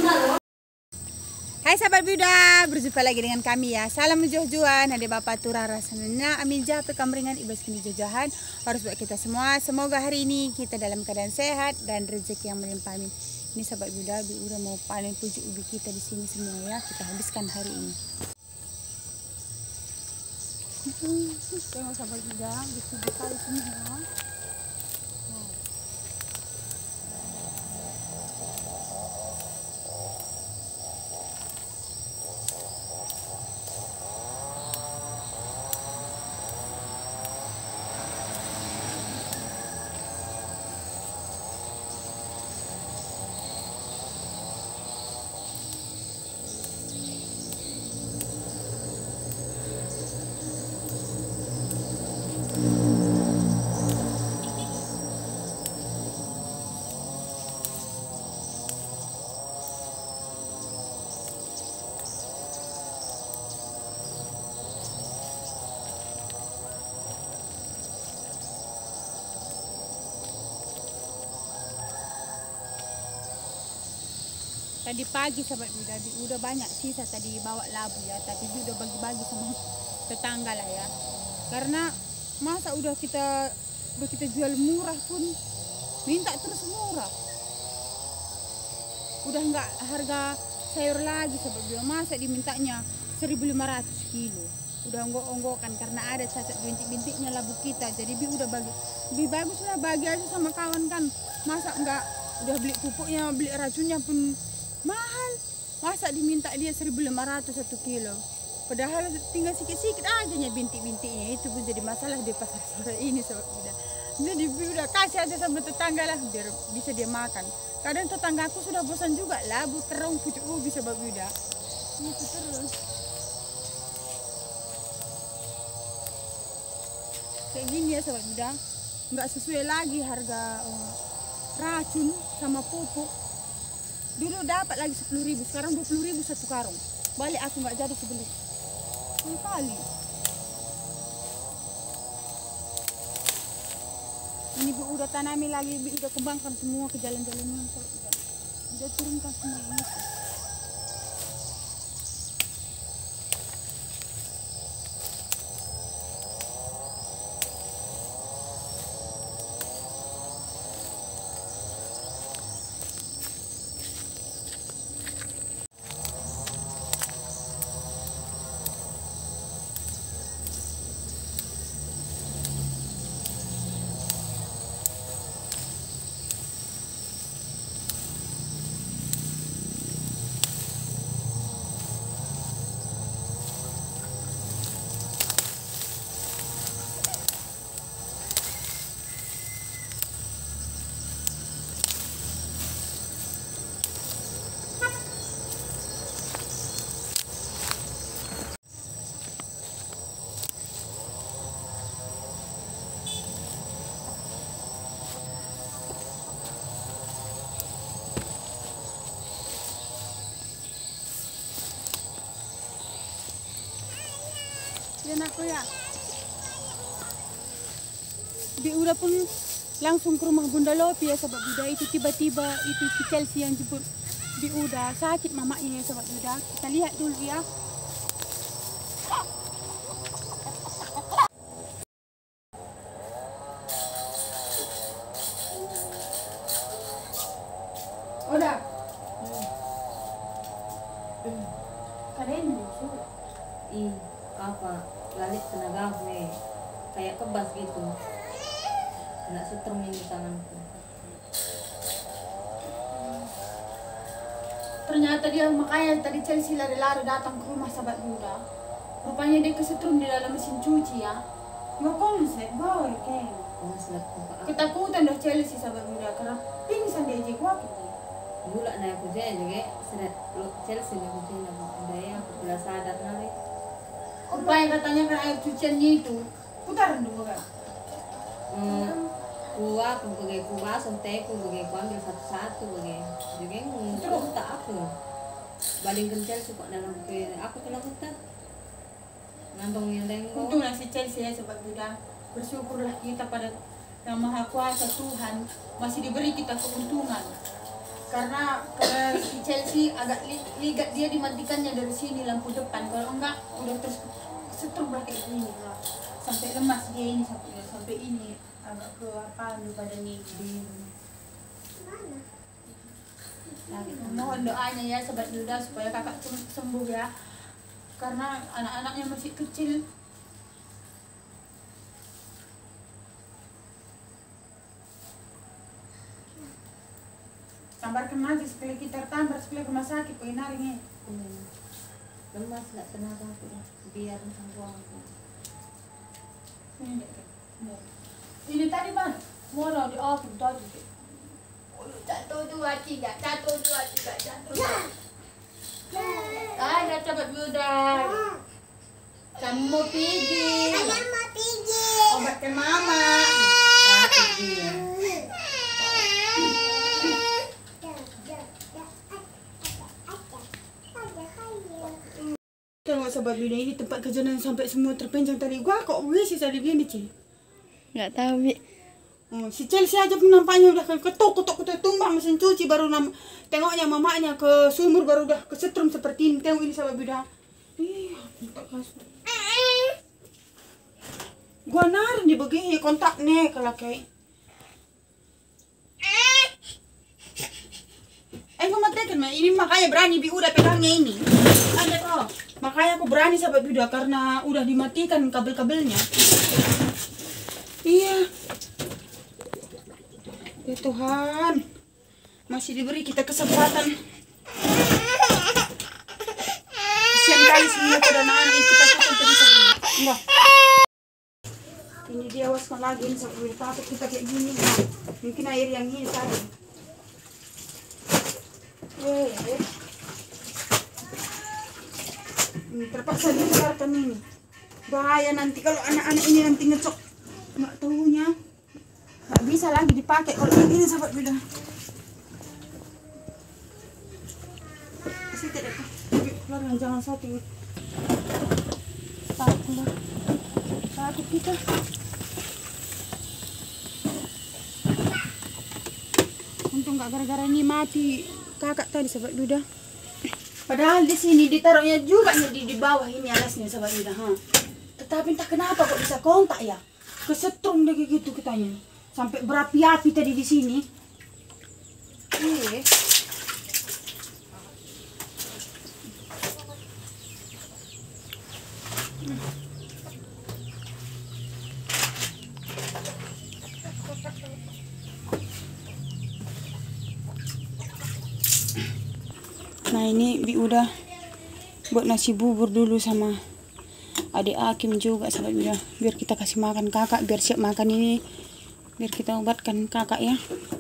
Hai sahabat Buda, berjumpa lagi dengan kami ya. Salam jojuan, ada Bapak Turah rasanya. Amin jape kamringan ibas kini jojohan. Harus buat kita semua. Semoga hari ini kita dalam keadaan sehat dan rezeki yang melimpah. Amin. Ini sahabat Buda, udah mau panen pucuk ubi kita di sini semua ya. Kita habiskan hari ini. Tengok sahabat Buda, bisa kali semua. Tadi pagi sahabat Buda, udah banyak sisa tadi bawa labu ya, tapi udah bagi-bagi sama tetangga lah ya. Karena masa udah kita jual murah pun minta terus murah. Udah nggak harga sayur lagi sahabat Buda, masa dimintanya 1.500 kilo. Udah onggok-onggokan karena ada cacat bintik-bintiknya labu kita. Jadi udah bagi, lebih bagus lah bagi aja sama kawan kan. Masa enggak udah beli pupuknya, beli racunnya pun mahal, masa diminta dia 1.500 1 kilo, padahal tinggal sikit-sikit aja nya bintik-bintiknya. Itu pun jadi masalah di pasar sore ini sobat Buda. Jadi udah kasih aja sama tetangga lah biar bisa dia makan. Kadang tetanggaku sudah bosan juga labu, terong, pucuk ubi sobat Buda. Itu terus kayak gini ya sobat Buda, nggak sesuai lagi harga racun sama pupuk. Dulu dapat lagi 10.000, sekarang 20.000 satu karung. Balik aku nggak jadi sebeli. Kali. Ini Bu udah tanami lagi, Bu udah kembangkan semua ke jalan-jalannya. Udah turunkan semua ini. Dan aku ya, Bi udah pun langsung ke rumah Bunda Lopi ya sahabat Buda. Itu tiba-tiba itu si Chelsea yang jemput Bi udah sakit mamanya ya sahabat Buda. Kita lihat dulu ya. Udah. Kalian musuh? Apa lalit tenaga gue kayak kebas gitu, kena setrum ini tanganku. Ternyata dia makanya tadi Chelsea lari-lari datang ke rumah sahabat Buda. Rupanya dia kesetrum di dalam mesin cuci ya. Nggak konsep boy kayak. Ketakutan dah Chelsea sahabat Buda karena pingsan dia aja gua gitu. Gula na aku juga seret Chelsea na aku jadi apa ya aku sudah sadar nanti. Rupanya katanya kan air cuciannya itu putaran dulu kan. Aku bagai kuas, aku bagai ambil satu-satu bagai. Juga terus tak aku. Baling kencel suka dalam ke aku kena hutan. Ngantong yang tengok. Untunglah si Chelsea ya sobat Buda. Bersyukurlah kita pada Yang Maha Kuasa Tuhan masih diberi kita keuntungan. karena si Chelsea agak ligat, dia dimatikannya dari sini lampu depan, kalau enggak udah terus setrum kayak gini lah. Sampai lemas dia ini, sampai ini agak ke apa badan ini. Mohon doanya ya sobat Duda supaya kakak sembuh ya, karena anak-anaknya masih kecil. Sambarkan aja sekali kita tambah sekali rumah sakit pengen naringnya. Lemas nggak tenaga aku dah. Biar sama aku. Ini tadi mana? Mau di oven tadi. 1, 2, 3, 1, 2, 3, 1, 2. Ada sobat Duda. Kamu mau pergi? Obatkan mama. Sakit dia. Tengok sobat Duda, ini tempat kejadian sampai semua terpenjang tadi. Gua kok sih tadi gini, Ci? Nggak tahu, Bi. Oh, si Chelsea aja nampaknya udah ketuk tumbang mesin cuci, baru tengoknya mamanya ke sumur, baru udah kesetrum seperti ini. Tengok ini sobat Duda. Iya, tak kasut. Gua naruh di begini kontaknya kalau kayak. Gua matikan, ini makanya berani Bi udah pegangnya ini. Ada kok. Makanya aku berani sobat Duda karena udah dimatikan kabel-kabelnya. Iya. Ya Tuhan, masih diberi kita kesempatan. Kasian kali semua kedanaan itu kita bisa. Enggak. Ini dia waskan lagi ini sampai takut kita kayak gini. Mungkin air yang ini tadi. Ini terpaksa dikeluarkan ini. Bahaya nanti kalau anak-anak ini nanti ngecok. Nggak tahunya. Nggak bisa lagi dipakai kalau ini sahabat Duda. Sini tidak keluar jangan satu. Takut kita. Untung nggak gara-gara ini mati kakak tadi sahabat Duda. Padahal di sini ditaruhnya juga di bawah ini alasnya sahabat Duda. Tetapi entah kenapa kok bisa kontak ya. Kesetrum deh gitu kitanya. Sampai berapi-api tadi di sini. Nah ini Bi udah buat nasi bubur dulu sama adik Hakim juga sahabat Duda. Biar kita kasih makan kakak, biar siap makan ini. Biar kita obatkan kakak ya.